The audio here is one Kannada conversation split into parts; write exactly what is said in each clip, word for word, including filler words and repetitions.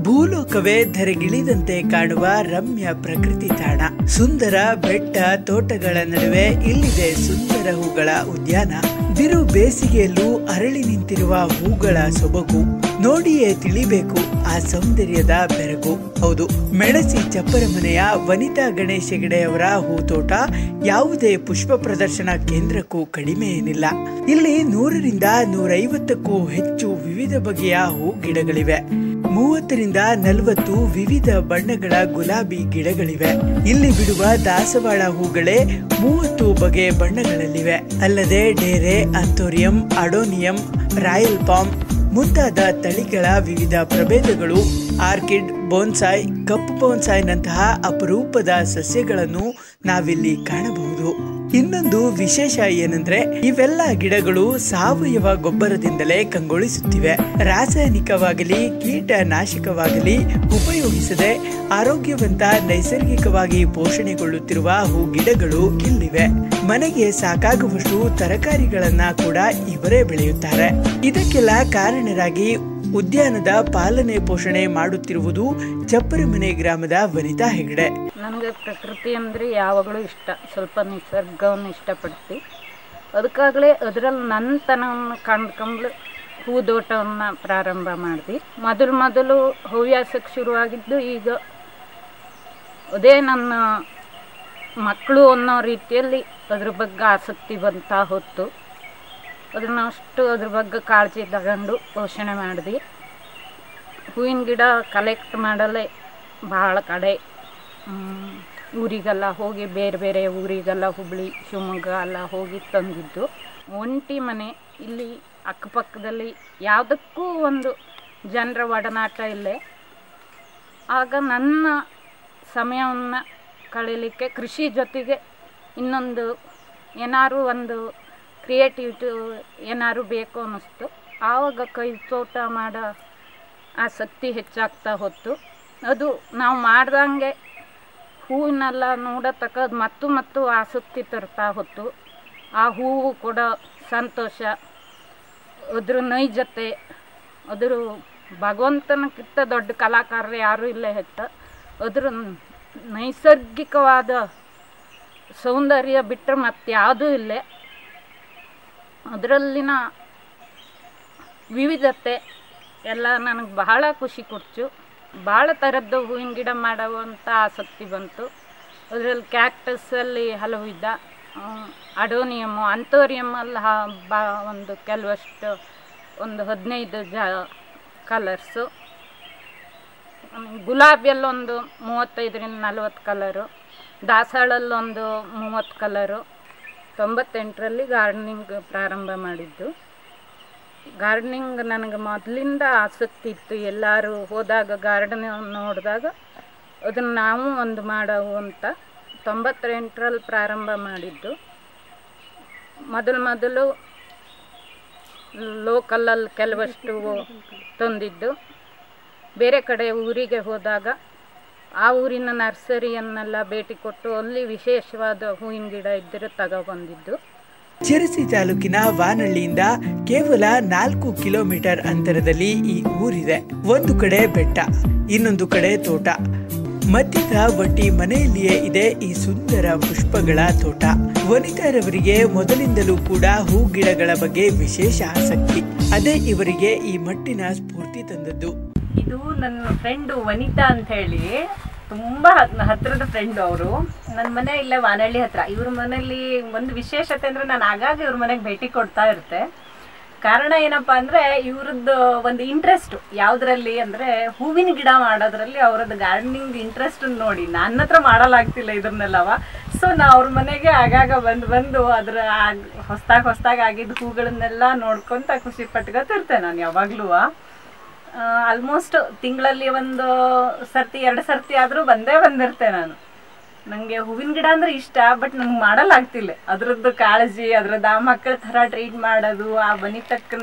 ಭೂಲೋಕವೇ ಧರೆಗಿಳಿದಂತೆ ಕಾಣುವ ರಮ್ಯ ಪ್ರಕೃತಿ ತಾಣ. ಸುಂದರ ಬೆಟ್ಟ ತೋಟಗಳ ನಡುವೆ ಇಲ್ಲಿದೆ ಸುಂದರ ಹೂಗಳ ಉದ್ಯಾನ. ಬಿರು ಬೇಸಿಗೆಯಲ್ಲೂ ಅರಳಿ ನಿಂತಿರುವ ಹೂಗಳ ಸೊಬಗು ನೋಡಿಯೇ ತಿಳಿಬೇಕು ಆ ಸೌಂದರ್ಯದ ಬೆರಗು. ಹೌದು, ಮೆಣಸಿ ಚಪ್ಪರ ಮನೆಯ ವನಿತಾ ಗಣೇಶ ಹೆಗಡೆಯವರ ಹೂತೋಟ ಯಾವುದೇ ಪುಷ್ಪ ಪ್ರದರ್ಶನ ಕೇಂದ್ರಕ್ಕೂ ಕಡಿಮೆ ಏನಿಲ್ಲ. ಇಲ್ಲಿ ನೂರರಿಂದ ನೂರೈವತ್ತಕ್ಕೂ ಹೆಚ್ಚು ವಿವಿಧ ಬಗೆಯ ಹೂ ಗಿಡಗಳಿವೆ. ಮೂವತ್ತರಿಂದ ನಲವತ್ತು ವಿವಿಧ ಬಣ್ಣಗಳ ಗುಲಾಬಿ ಗಿಡಗಳಿವೆ. ಇಲ್ಲಿ ಬಿಡುವ ದಾಸವಾಳ ಹೂಗಳೇ ಮೂವತ್ತು ಬಗೆಯ ಬಣ್ಣಗಳಲ್ಲಿವೆ. ಅಲ್ಲದೆ ಡೇರೆ, ಆಂಥೋರಿಯಂ, ಅಡೋನಿಯಂ, ರಾಯಲ್ ಪಾಮ್ ಮುಂತಾದ ತಳಿಗಳ ವಿವಿಧ ಪ್ರಭೇದಗಳು, ಆರ್ಕಿಡ್, ಬೋನ್ಸಾಯ್, ಕಪ್ಪು ಬೋನ್ಸಾಯ್ನಂತಹ ಅಪರೂಪದ ಸಸ್ಯಗಳನ್ನು ನಾವಿಲ್ಲಿ ಕಾಣಬಹುದು. ಇನ್ನೊಂದು ವಿಶೇಷ ಏನಂದ್ರೆ ಇವೆಲ್ಲ ಗಿಡಗಳು ಸಾವಯವ ಗೊಬ್ಬರದಿಂದಲೇ ಕಂಗೊಳಿಸುತ್ತಿವೆ. ರಾಸಾಯನಿಕವಾಗಲಿ ಕೀಟನಾಶಕವಾಗಲಿ ಉಪಯೋಗಿಸದೆ ಆರೋಗ್ಯವಂತ ನೈಸರ್ಗಿಕವಾಗಿ ಪೋಷಣೆಗೊಳ್ಳುತ್ತಿರುವ ಹೂ ಗಿಡಗಳು ಇಲ್ಲಿವೆ. ಮನೆಗೆ ಸಾಕಾಗುವಷ್ಟು ತರಕಾರಿಗಳನ್ನ ಕೂಡ ಇವರೇ ಬೆಳೆಯುತ್ತಾರೆ. ಇದಕ್ಕೆಲ್ಲ ಕಾರಣರಾಗಿ ಉದ್ಯಾನದ ಪಾಲನೆ ಪೋಷಣೆ ಮಾಡುತ್ತಿರುವುದು ಚಪ್ಪರಮನೆ ಗ್ರಾಮದ ವನಿತಾ ಹೆಗಡೆ. ನನಗೆ ಪ್ರಕೃತಿ ಅಂದರೆ ಯಾವಾಗಲೂ ಇಷ್ಟ. ಸ್ವಲ್ಪ ನಿಸರ್ಗವನ್ನು ಇಷ್ಟಪಡ್ತೀವಿ. ಅದಕ್ಕಾಗಲೇ ಅದರಲ್ಲಿ ನನ್ನ ತನವನ್ನು ಕಂಡ್ಕೊಂಡು ಹೂದೋಟವನ್ನು ಪ್ರಾರಂಭ ಮಾಡಿದ್ವಿ. ಮೊದಲು ಮೊದಲು ಹವ್ಯಾಸಕ್ಕೆ ಶುರುವಾಗಿದ್ದು ಈಗ ಅದೇ ನನ್ನ ಮಕ್ಕಳು ಅನ್ನೋ ರೀತಿಯಲ್ಲಿ ಅದ್ರ ಬಗ್ಗೆ ಆಸಕ್ತಿ ಬಂತ ಹೊತ್ತು ಅದನ್ನು ಅಷ್ಟು ಅದ್ರ ಬಗ್ಗೆ ಕಾಳಜಿ ತಗೊಂಡು ಪೋಷಣೆ ಮಾಡಿದ್ವಿ. ಹೂವಿನ ಗಿಡ ಕಲೆಕ್ಟ್ ಮಾಡಲೇ ಭಾಳ ಕಡೆ ಊರಿಗೆಲ್ಲ ಹೋಗಿ ಬೇರೆ ಬೇರೆ ಊರಿಗೆಲ್ಲ ಹುಬ್ಬಳ್ಳಿ, ಶಿವಮೊಗ್ಗ ಎಲ್ಲ ಹೋಗಿ ತಂದಿದ್ದು. ಒಂಟಿ ಮನೆ ಇಲ್ಲಿ ಅಕ್ಕಪಕ್ಕದಲ್ಲಿ ಯಾವುದಕ್ಕೂ ಒಂದು ಜನರ ಒಡನಾಟ ಇಲ್ಲೇ. ಆಗ ನನ್ನ ಸಮಯವನ್ನು ಕಳೀಲಿಕ್ಕೆ ಕೃಷಿ ಜೊತೆಗೆ ಇನ್ನೊಂದು ಏನಾದ್ರು ಒಂದು ಕ್ರಿಯೇಟಿವಿಟಿ ಏನಾದ್ರು ಬೇಕು ಅನ್ನಿಸ್ತು. ಆವಾಗ ಕೈ ತೋಟ ಮಾಡೋ ಆಸಕ್ತಿ ಹೆಚ್ಚಾಗ್ತಾ ಹೊತ್ತು ಅದು ನಾವು ಮಾಡ್ದಂಗೆ ಹೂವಿನೆಲ್ಲ ನೋಡತಕ್ಕದ್ದು ಮತ್ತು ಮತ್ತು ಆಸಕ್ತಿ ತರ್ತಾ ಹೊತ್ತು ಆ ಹೂವು ಕೊಡೋ ಸಂತೋಷ, ಅದ್ರ ನೈಜತೆ, ಅದ್ರ ಭಗವಂತನಕ್ಕಿಂತ ದೊಡ್ಡ ಕಲಾಕಾರರು ಯಾರೂ ಇಲ್ಲೇ ಹೆಚ್ಚ. ಅದ್ರ ನೈಸರ್ಗಿಕವಾದ ಸೌಂದರ್ಯ ಬಿಟ್ಟರೆ ಮತ್ತೆ ಯಾವುದೂ ಇಲ್ಲೇ. ಅದರಲ್ಲಿನ ವಿವಿಧತೆ ಎಲ್ಲ ನನಗೆ ಬಹಳ ಖುಷಿ ಕೊಡ್ತು. ಭಾಳ ಥರದ್ದು ಹೂವಿನ ಗಿಡ ಮಾಡುವಂಥ ಆಸಕ್ತಿ ಬಂತು. ಅದರಲ್ಲಿ ಕ್ಯಾಕ್ಟಸಲ್ಲಿ ಹಲವು ವಿಧ, ಅಡೋನಿಯಮ್ಮು, ಆಂಥೋರಿಯಮ್ಮಲ್ಲಿ ಬಾ ಒಂದು ಕೆಲವಷ್ಟು ಒಂದು ಹದಿನೈದು ಜ ಕಲರ್ಸು, ಗುಲಾಬಿಯಲ್ಲೊಂದು ಮೂವತ್ತೈದರಿಂದ ನಲ್ವತ್ತು ಕಲರು, ದಾಸಾಳಲ್ಲೊಂದು ಮೂವತ್ತು ಕಲರು. ತೊಂಬತ್ತೆಂಟರಲ್ಲಿ ಗಾರ್ಡನಿಂಗ್ ಪ್ರಾರಂಭ ಮಾಡಿದ್ದು. ಗಾರ್ಡನಿಂಗ್ ನನಗೆ ಮೊದಲಿಂದ ಆಸಕ್ತಿ ಇತ್ತು. ಎಲ್ಲರೂ ಹೋದಾಗ ಗಾರ್ಡನ್ ನೋಡಿದಾಗ ಅದನ್ನು ನಾವು ಒಂದು ಮಾಡವು ಅಂತ ತೊಂಬತ್ತೆಂಟರಲ್ಲಿ ಪ್ರಾರಂಭ ಮಾಡಿದ್ದು. ಮೊದಲು ಮೊದಲು ಲೋಕಲಲ್ಲಿ ಕೆಲವಷ್ಟು ತಂದಿದ್ದು. ಬೇರೆ ಕಡೆ ಊರಿಗೆ ಹೋದಾಗ ಆ ಊರಿನ ನರ್ಸರಿಯನ್ನೆಲ್ಲ ಭೇಟಿ ಕೊಟ್ಟು ಅಲ್ಲಿ ವಿಶೇಷವಾದ ಹೂವಿನ ಗಿಡ ಇದ್ದರೆ ತಗೊಬಂದಿದ್ದು. ಸಿರ್ಸಿ ತಾಲೂಕಿನ ವಾನಹಳ್ಳಿಯಿಂದ ಕೇವಲ ನಾಲ್ಕು ಕಿಲೋಮೀಟರ್ ಅಂತರದಲ್ಲಿ ಈ ಊರಿದೆ. ಒಂದು ಕಡೆ ಬೆಟ್ಟ, ಇನ್ನೊಂದು ಕಡೆ ತೋಟ. ಮಧ್ಯದ ಒಟ್ಟಿ ಮನೆಯಲ್ಲಿಯೇ ಇದೆ ಈ ಸುಂದರ ಪುಷ್ಪಗಳ ತೋಟ. ವನಿತಾರವರಿಗೆ ಮೊದಲಿಂದಲೂ ಕೂಡ ಹೂ ಗಿಡಗಳ ಬಗ್ಗೆ ವಿಶೇಷ ಆಸಕ್ತಿ. ಅದೇ ಇವರಿಗೆ ಈ ಮಟ್ಟಿನ ಸ್ಫೂರ್ತಿ ತಂದದ್ದು. ಇದು ನನ್ನ ಫ್ರೆಂಡು ವನಿತಾ ಅಂತ ಹೇಳಿ, ತುಂಬ ಹತ್ತಿರದ ಫ್ರೆಂಡು ಅವರು. ನನ್ನ ಮನೆ ಇಲ್ಲೇ ವಾನಹಳ್ಳಿ ಹತ್ರ. ಇವ್ರ ಮನೇಲಿ ಒಂದು ವಿಶೇಷತೆ ಅಂದರೆ ನಾನು ಆಗಾಗ ಇವ್ರ ಮನೆಗೆ ಭೇಟಿ ಕೊಡ್ತಾ ಇರ್ತೆ. ಕಾರಣ ಏನಪ್ಪ ಅಂದರೆ ಇವ್ರದ್ದು ಒಂದು ಇಂಟ್ರೆಸ್ಟು ಯಾವುದರಲ್ಲಿ ಅಂದರೆ ಹೂವಿನ ಗಿಡ ಮಾಡೋದ್ರಲ್ಲಿ ಅವರದ್ದು ಗಾರ್ಡನಿಂಗ್ ಇಂಟ್ರೆಸ್ಟ್ ನೋಡಿ ನನ್ನ ಹತ್ರ ಮಾಡಲಾಗ್ತಿಲ್ಲ ಇದನ್ನೆಲ್ಲವ. ಸೊ ನಾ ಅವ್ರ ಮನೆಗೆ ಆಗಾಗ ಬಂದು ಬಂದು ಅದರ ಹೊಸ್ದಾಗಿ ಹೊಸ್ದಾಗಿ ಆಗಿದ್ದ ಹೂಗಳನ್ನೆಲ್ಲ ನೋಡ್ಕೊತ ಖುಷಿ ಪಟ್ಕೊತಿರ್ತೆ ನಾನು ಯಾವಾಗಲೂ. ಆಲ್ಮೋಸ್ಟ್ ತಿಂಗಳಲ್ಲಿ ಒಂದು ಸರ್ತಿ ಎರಡು ಸರ್ತಿ ಆದರೂ ಬಂದೇ ಬಂದಿರ್ತೆ ನಾನು. ನನಗೆ ಹೂವಿನ ಗಿಡ ಅಂದರೆ ಇಷ್ಟ, ಬಟ್ ನಂಗೆ ಮಾಡಲಾಗ್ತಿಲ್ಲ. ಅದರದ್ದು ಕಾಳಜಿ, ಅದರದ್ದು ಆ ಮಕ್ಕಳ ಥರ ಟ್ರೀಟ್ ಮಾಡೋದು, ಆ ಬನಿತಕ್ಕನ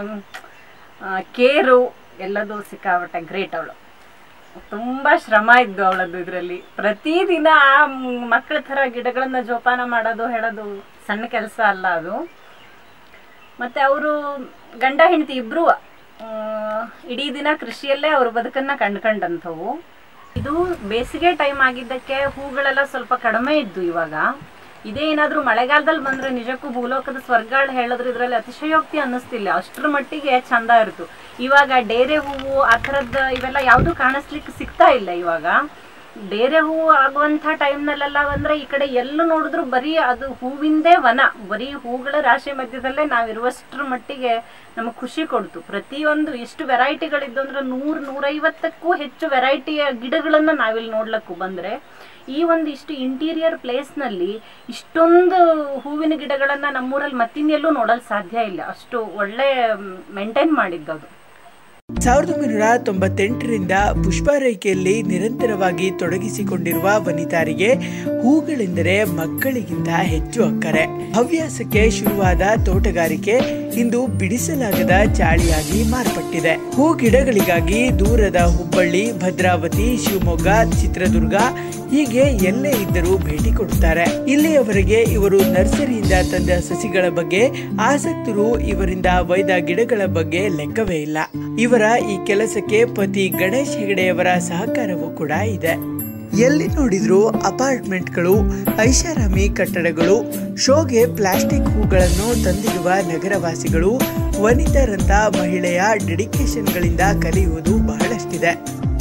ಕೇರು ಎಲ್ಲದೂ ಸಿಕ್ಕಾಬಟ್ಟೆ ಗ್ರೇಟ್. ಅವಳು ತುಂಬ ಶ್ರಮ ಇದ್ದು ಅವಳದ್ದು ಇದರಲ್ಲಿ. ಪ್ರತಿದಿನ ಆ ಮಕ್ಕಳ ಥರ ಗಿಡಗಳನ್ನು ಜೋಪಾನ ಮಾಡೋದು ಹೇಳೋದು ಸಣ್ಣ ಕೆಲಸ ಅಲ್ಲ ಅದು. ಮತ್ತು ಅವರು ಗಂಡ ಹೆಂಡತಿ ಇಬ್ಬರೂ ಇಡೀ ದಿನ ಕೃಷಿಯಲ್ಲೇ ಅವ್ರ ಬದುಕನ್ನ ಕಂಡ್ಕೊಂಡಂಥವು. ಇದು ಬೇಸಿಗೆ ಟೈಮ್ ಆಗಿದ್ದಕ್ಕೆ ಹೂಗಳೆಲ್ಲ ಸ್ವಲ್ಪ ಕಡಿಮೆ ಇದ್ದು ಇವಾಗ. ಇದೇ ಏನಾದ್ರೂ ಮಳೆಗಾಲದಲ್ಲಿ ಬಂದ್ರೆ ನಿಜಕ್ಕೂ ಭೂಲೋಕದ ಸ್ವರ್ಗಾಳ್ ಹೇಳಿದ್ರೆ ಇದ್ರಲ್ಲಿ ಅತಿಶಯೋಕ್ತಿ ಅನ್ನಿಸ್ತಿಲ್ಲ, ಅಷ್ಟ್ರ ಮಟ್ಟಿಗೆ ಚಂದ ಇರ್ತು. ಇವಾಗ ಡೇರೆ ಹೂವು ಆ ಥರದ್ದು ಇವೆಲ್ಲ ಯಾವುದು ಕಾಣಿಸ್ಲಿಕ್ಕೆ ಸಿಗ್ತಾ ಇಲ್ಲ. ಇವಾಗ ಡೇರೆ ಹೂವು ಆಗುವಂಥ ಟೈಮ್ನಲ್ಲೆಲ್ಲ ಬಂದ್ರೆ ಈ ಕಡೆ ಎಲ್ಲೂ ನೋಡಿದ್ರು ಬರೀ ಅದು ಹೂವಿಂದೇ ವನ, ಬರೀ ಹೂಗಳ ರಾಶಿ ಮಧ್ಯದಲ್ಲೇ ನಾವಿರುವಷ್ಟರ ಮಟ್ಟಿಗೆ ನಮಗೆ ಖುಷಿ ಕೊಡ್ತು. ಪ್ರತಿಯೊಂದು ಎಷ್ಟು ವೆರೈಟಿಗಳಿದ್ದು ಅಂದ್ರೆ ನೂರು ನೂರೈವತ್ತಕ್ಕೂ ಹೆಚ್ಚು ವೆರೈಟಿಯ ಗಿಡಗಳನ್ನು ನಾವಿಲ್ಲಿ ನೋಡ್ಲಿಕ್ಕೂ ಬಂದರೆ, ಈ ಒಂದು ಇಷ್ಟು ಇಂಟೀರಿಯರ್ ಪ್ಲೇಸ್ನಲ್ಲಿ ಇಷ್ಟೊಂದು ಹೂವಿನ ಗಿಡಗಳನ್ನು ನಮ್ಮೂರಲ್ಲಿ ಮತ್ತಿನ್ನೆಲ್ಲೂ ನೋಡಲು ಸಾಧ್ಯ ಇಲ್ಲ. ಅಷ್ಟು ಒಳ್ಳೆ ಮೇಂಟೈನ್ ಮಾಡಿದ್ದದು. ಸಾವಿರದ ಒಂಬೈನೂರ ತೊಂಬತ್ತೆಂಟರಿಂದ ಪುಷ್ಪಾರೈಕೆಯಲ್ಲಿ ನಿರಂತರವಾಗಿ ತೊಡಗಿಸಿಕೊಂಡಿರುವ ವನಿತಾರಿಗೆ ಹೂಗಳೆಂದರೆ ಮಕ್ಕಳಿಗಿಂತ ಹೆಚ್ಚು ಅಕ್ಕರೆ. ಹವ್ಯಾಸಕ್ಕೆ ಶುರುವಾದ ತೋಟಗಾರಿಕೆ ಇಂದು ಬಿಡಿಸಲಾಗದ ಚಾಳಿಯಾಗಿ ಮಾರ್ಪಟ್ಟಿದೆ. ಹೂ ಗಿಡಗಳಿಗಾಗಿ ದೂರದ ಹುಬ್ಬಳ್ಳಿ, ಭದ್ರಾವತಿ, ಶಿವಮೊಗ್ಗ, ಚಿತ್ರದುರ್ಗ ಹೀಗೆ ಎಲ್ಲೇ ಇದ್ದರೂ ಭೇಟಿ ಕೊಡುತ್ತಾರೆ. ಇಲ್ಲಿಯವರೆಗೆ ಇವರು ನರ್ಸರಿಯಿಂದ ತಂದ ಸಸಿಗಳ ಬಗ್ಗೆ, ಆಸಕ್ತರು ಇವರಿಂದ ಒಯ್ದ ಗಿಡಗಳ ಬಗ್ಗೆ ಲೆಕ್ಕವೇ ಇಲ್ಲ. ಇವರ ಈ ಕೆಲಸಕ್ಕೆ ಪತಿ ಗಣೇಶ್ ಹೆಗಡೆಯವರ ಸಹಕಾರವೂ ಕೂಡ ಇದೆ. ಎಲ್ಲಿ ನೋಡಿದ್ರು ಅಪಾರ್ಟ್ಮೆಂಟ್ಗಳು, ಐಷಾರಾಮಿ ಕಟ್ಟಡಗಳು, ಶೋಗೆ ಪ್ಲಾಸ್ಟಿಕ್ ಹೂಗಳನ್ನು ತಂದಿರುವ ನಗರವಾಸಿಗಳು ವನಿತಾರಂತ ಮಹಿಳೆಯ ಡೆಡಿಕೇಶನ್ಗಳಿಂದ ಕಲಿಯುವುದು ಬಹಳಷ್ಟಿದೆ.